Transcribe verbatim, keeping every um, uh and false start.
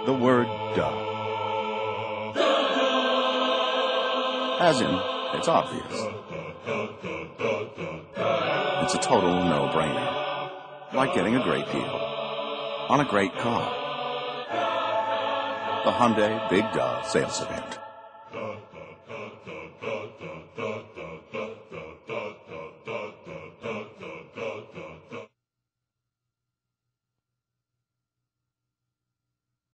the word duh. As in, it's obvious. It's a total no-brainer. Like getting a great deal on a great car. The Hyundai Big Duh sales event.